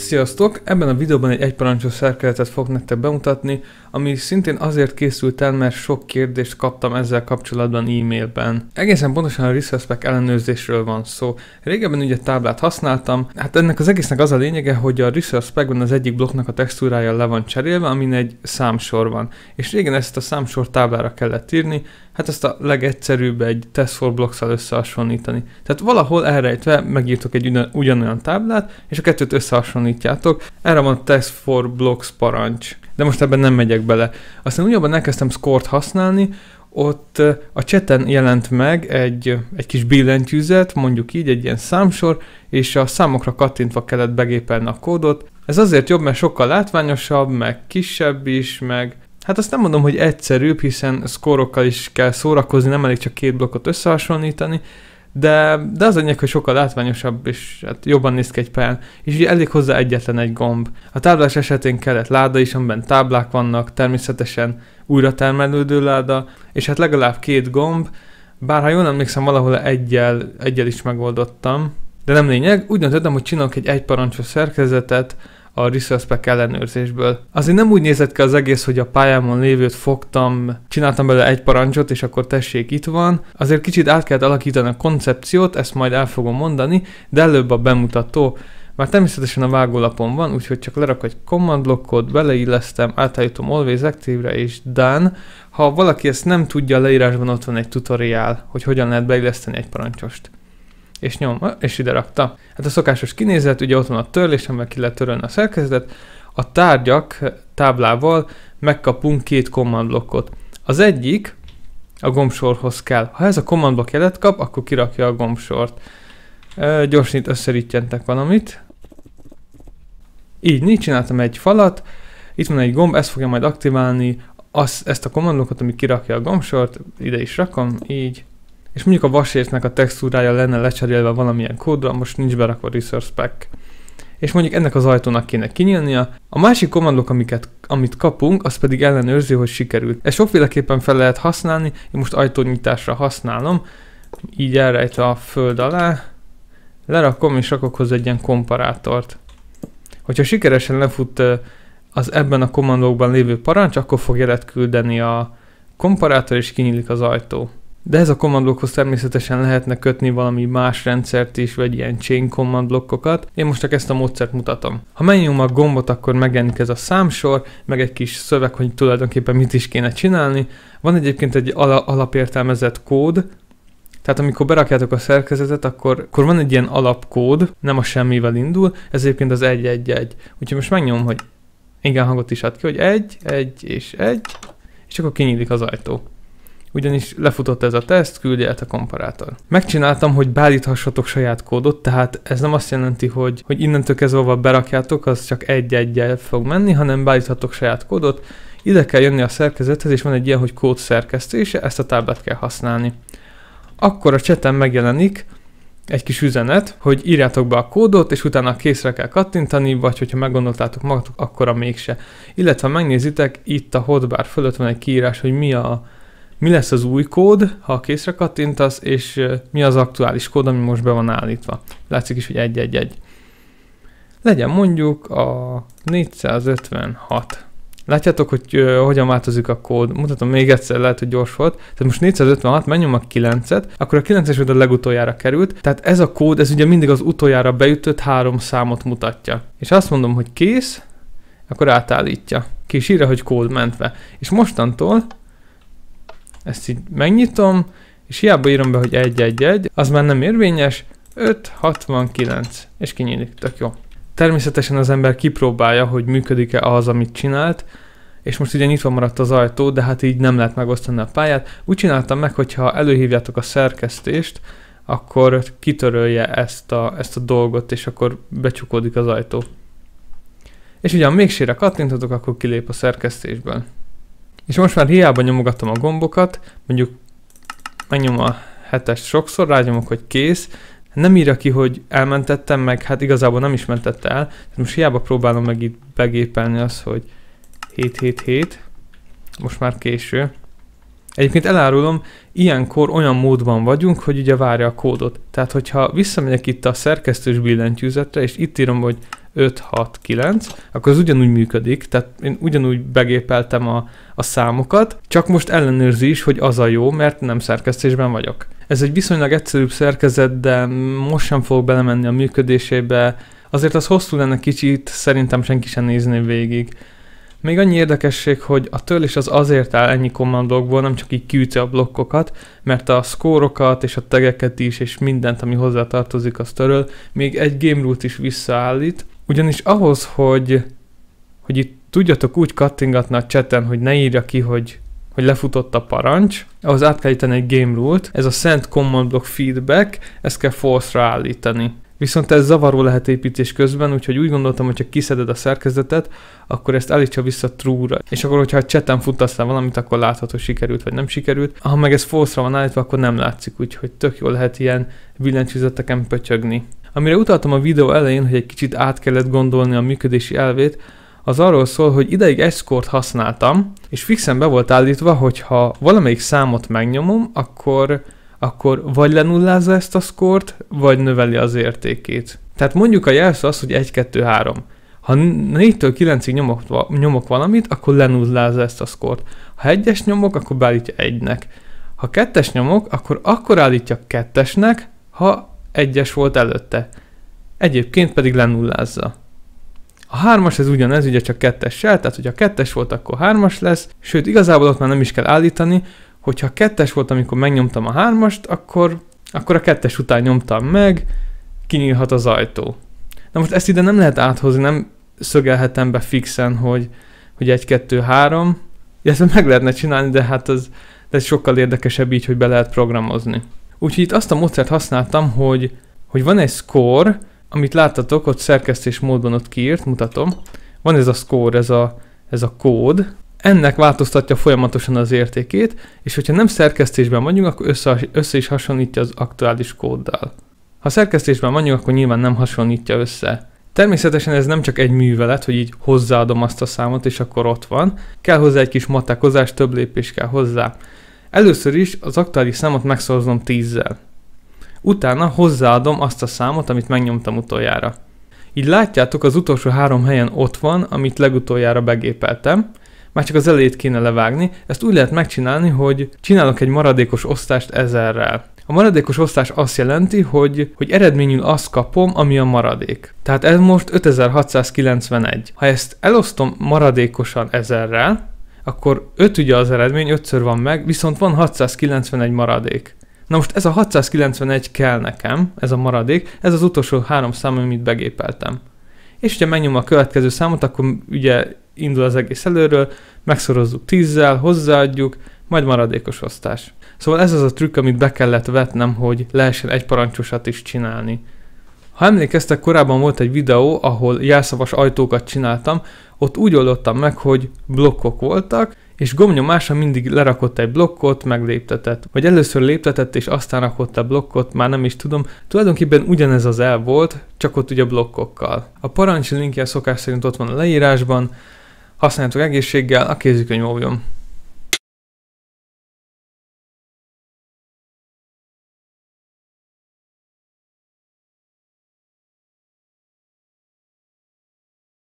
Sziasztok! Ebben a videóban egy egyparancsos szerkezetet fogok nektek bemutatni, ami szintén azért készült el, mert sok kérdést kaptam ezzel kapcsolatban e-mailben. Egészen pontosan a Resource Pack ellenőrzésről van szó. Régebben ugye táblát használtam, hát ennek az egésznek az a lényege, hogy a Resource Packben az egyik blokknak a textúrája le van cserélve, amin egy számsor van. És régen ezt a számsor táblára kellett írni, hát ezt a legegyszerűbb egy test4blocks-szal összehasonlítani. Tehát valahol elrejtve megírtok egy ugyanolyan táblát, és a kettőt összehasonlítjátok. Erre van a test4blocks parancs. De most ebben nem megyek bele. Aztán ugyanabban elkezdtem Score-t használni, ott a chaten jelent meg egy kis billentyűzet, mondjuk így, egy ilyen számsor, és a számokra kattintva kellett begépelni a kódot. Ez azért jobb, mert sokkal látványosabb, meg kisebb is, meg hát azt nem mondom, hogy egyszerűbb, hiszen szkórokkal is kell szórakozni, nem elég csak két blokkot összehasonlítani, de az lényeg, hogy sokkal látványosabb, és hát jobban néz ki egy pályán. És ugye elég hozzá egyetlen egy gomb. A táblás esetén kellett láda is, amiben táblák vannak, természetesen újra termelődő láda, és hát legalább két gomb, bár ha jól emlékszem, valahol egyel is megoldottam. De nem lényeg, úgy döntöttem, hogy csinálok egy egyparancsos szerkezetet a Resource Pack ellenőrzésből. Azért nem úgy nézett ki az egész, hogy a pályámon lévőt fogtam, csináltam belőle egy parancsot, és akkor tessék, itt van. Azért kicsit át kellett alakítani a koncepciót, ezt majd el fogom mondani, de előbb a bemutató. Már természetesen a vágólapon van, úgyhogy csak lerak egy command blokkot, beleillesztem, átállítom Always Active-re és Done. Ha valaki ezt nem tudja, a leírásban ott van egy tutoriál, hogy hogyan lehet beilleszteni egy parancsost. És nyom, és ide rakta. Hát a szokásos kinézet, ugye ott van a törlés, amivel ki lehet törölni a szerkezetet. A tárgyak táblával megkapunk két command blokkot. Az egyik a gombsorhoz kell. Ha ez a command block jelet kap, akkor kirakja a gombsort. Gyorsan itt összerítjentek valamit. Így csináltam egy falat. Itt van egy gomb, ezt fogja majd aktiválni ezt a command blokkot, ami kirakja a gombsort. Ide is rakom, így. És mondjuk a vasértnek a textúrája lenne lecserélve valamilyen kódra, most nincs berakva Resource Pack. És mondjuk ennek az ajtónak kéne kinyílnia. A másik commandok, amit kapunk, az pedig ellenőrzi, hogy sikerült. Ezt sokféleképpen fel lehet használni, én most ajtónyitásra használom, így elrejtve a föld alá. Lerakom és rakok hozzá egy ilyen komparátort. Hogyha sikeresen lefut az ebben a kommandokban lévő parancs, akkor fog jelet küldeni a komparátor és kinyílik az ajtó. De ez a command blokkhoz természetesen lehetne kötni valami más rendszert is, vagy ilyen chain command blokkokat. Én most csak ezt a módszert mutatom. Ha megnyomom a gombot, akkor megjelenik ez a számsor, meg egy kis szöveg, hogy tulajdonképpen mit is kéne csinálni. Van egyébként egy alapértelmezett kód, tehát amikor berakjátok a szerkezetet, akkor van egy ilyen alapkód, nem a semmivel indul, ez egyébként az 1-1-1. Úgyhogy most megnyomom, hogy igen, hangot is ad ki, hogy 1, 1 és 1, és akkor kinyílik az ajtó. Ugyanis lefutott ez a teszt, küldje a komparátor. Megcsináltam, hogy beállíthassatok saját kódot, tehát ez nem azt jelenti, hogy innentől kezdve, ahol berakjátok, az csak 1-1-jel fog menni, hanem beállíthatok saját kódot. Ide kell jönni a szerkezethez, és van egy ilyen, hogy kód szerkesztése, ezt a táblát kell használni. Akkor a chaten megjelenik egy kis üzenet, hogy írjátok be a kódot, és utána készre kell kattintani, vagy hogyha meggondoltátok magatok, akkor a mégse. Illetve megnézitek, itt a hotbar fölött van egy kiírás, hogy mi lesz az új kód, ha készre kattintasz, és mi az aktuális kód, ami most be van állítva. Látszik is, hogy 1-1-1. Legyen mondjuk a 456. Látjátok, hogy hogyan változik a kód. Mutatom még egyszer, lehet, hogy gyors volt. Tehát most 456, menjünk a 9-et, akkor a 9-es a legutoljára került. Tehát ez a kód, ez ugye mindig az utoljára beütött 3 számot mutatja. És azt mondom, hogy kész, akkor átállítja. Ki is írja, hogy kód mentve. És mostantól ezt így megnyitom, és hiába írom be, hogy 1-1-1, az már nem érvényes, 5-69, és kinyílik, tök jó. Természetesen az ember kipróbálja, hogy működik-e az, amit csinált, és most ugye nyitva maradt az ajtó, de hát így nem lehet megosztani a pályát. Úgy csináltam meg, hogyha előhívjátok a szerkesztést, akkor kitörölje ezt a dolgot, és akkor becsukódik az ajtó. És ugye ha mégsére kattintotok, akkor kilép a szerkesztésből. És most már hiába nyomogatom a gombokat, mondjuk megnyomom a 7-est sokszor, rágyomok, hogy kész, nem írja ki, hogy elmentettem meg, hát igazából nem is mentette el, most hiába próbálom meg itt begépelni azt, hogy 777, most már késő. Egyébként elárulom, ilyenkor olyan módban vagyunk, hogy ugye várja a kódot. Tehát, hogyha visszamegyek itt a szerkesztős billentyűzetre, és itt írom, hogy 5, 6, 9, akkor az ugyanúgy működik, tehát én ugyanúgy begépeltem a számokat, csak most ellenőrzi is, hogy az a jó, mert nem szerkesztésben vagyok. Ez egy viszonylag egyszerűbb szerkezet, de most sem fogok belemenni a működésébe, azért az hosszú lenne kicsit, szerintem senki sem nézné végig. Még annyi érdekesség, hogy a törlés az azért áll ennyi command blokkból, nem csak így kiüti a blokkokat, mert a szkórokat és a tageket is, és mindent, ami hozzá tartozik, az töröl, még egy game rule-t is visszaállít. Ugyanis ahhoz, hogy itt tudjatok úgy kattingatni a chaten, hogy ne írja ki, hogy lefutott a parancs, ahhoz át kell íteni egy game rule-t, ez a send command block feedback, ezt kell false-ra állítani. Viszont ez zavaró lehet építés közben, úgyhogy úgy gondoltam, hogy ha kiszeded a szerkezetet, akkor ezt állítsa vissza true-ra. És akkor, hogyha a chaten futtasz le valamit, akkor láthatod, hogy sikerült vagy nem sikerült. Ha meg ez false-ra van állítva, akkor nem látszik, úgyhogy tök jól lehet ilyen billentyűzeteken pötyögni. Amire utaltam a videó elején, hogy egy kicsit át kellett gondolni a működési elvét, az arról szól, hogy ideig egy score-t használtam, és fixen be volt állítva, hogy ha valamelyik számot megnyomom, akkor vagy lenullázza ezt a score-t, vagy növeli az értékét. Tehát mondjuk a jelszó az, hogy 1, 2, 3. Ha 4-től 9-ig nyomok valamit, akkor lenullázza ezt a score-t. Ha 1-es nyomok, akkor beállítja 1-nek. Ha 2-es nyomok, akkor állítja 2-esnek, ha 1-es volt előtte. Egyébként pedig lenullázza. A 3-as ez ugyanez, ugye csak 2-essel, tehát hogyha 2-es volt, akkor 3-as lesz, sőt igazából ott már nem is kell állítani, hogyha 2-es volt, amikor megnyomtam a 3-ast, akkor a 2-es után nyomtam meg, kinyílhat az ajtó. Na most ezt ide nem lehet áthozni, nem szögelhetem be fixen, hogy 1, 2, 3, ezt meg lehetne csinálni, de hát ez sokkal érdekesebb így, hogy be lehet programozni. Úgyhogy itt azt a módszert használtam, hogy van egy score, amit láttatok, ott szerkesztés módban ott kiírt, mutatom. Van ez a score, ez a kód. Ennek változtatja folyamatosan az értékét, és hogyha nem szerkesztésben vagyunk, akkor össze is hasonlítja az aktuális kóddal. Ha szerkesztésben vagyunk, akkor nyilván nem hasonlítja össze. Természetesen ez nem csak egy művelet, hogy így hozzáadom azt a számot, és akkor ott van. Kell hozzá egy kis matekozás, több lépés kell hozzá. Először is az aktuális számot megszorozom 10-zel. Utána hozzáadom azt a számot, amit megnyomtam utoljára. Így látjátok, az utolsó 3 helyen ott van, amit legutoljára begépeltem. Már csak az elejét kéne levágni. Ezt úgy lehet megcsinálni, hogy csinálok egy maradékos osztást 1000-rel. A maradékos osztás azt jelenti, hogy eredményül azt kapom, ami a maradék. Tehát ez most 5691. Ha ezt elosztom maradékosan 1000-rel, akkor 5 ugye az eredmény, 5-ször van meg, viszont van 691 maradék. Na most ez a 691 kell nekem, ez a maradék, ez az utolsó 3 szám, amit begépeltem. És ugye megnyom a következő számot, akkor ugye indul az egész előről, megszorozzuk 10-zel, hozzáadjuk, majd maradékos osztás. Szóval ez az a trükk, amit be kellett vetnem, hogy lehessen egy parancsosat is csinálni. Ha emlékeztek, korábban volt egy videó, ahol jelszavas ajtókat csináltam, ott úgy oldottam meg, hogy blokkok voltak, és gombnyomása mindig lerakott egy blokkot, megléptetett. Vagy először léptetett, és aztán rakott a blokkot, már nem is tudom. Tulajdonképpen ugyanez az elv volt, csak ott ugye blokkokkal. A parancs linkje szokás szerint ott van a leírásban, használjátok egészséggel, a kézikönyv óvjon!